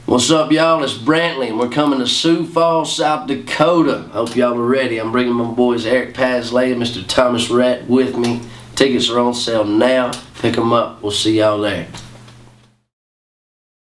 What's up, y'all? It's Brantley, and we're coming to Sioux Falls, South Dakota. Hope y'all are ready. I'm bringing my boys Eric Pazley and Mr. Thomas Ratt with me. Tickets are on sale now. Pick them up. We'll see y'all there.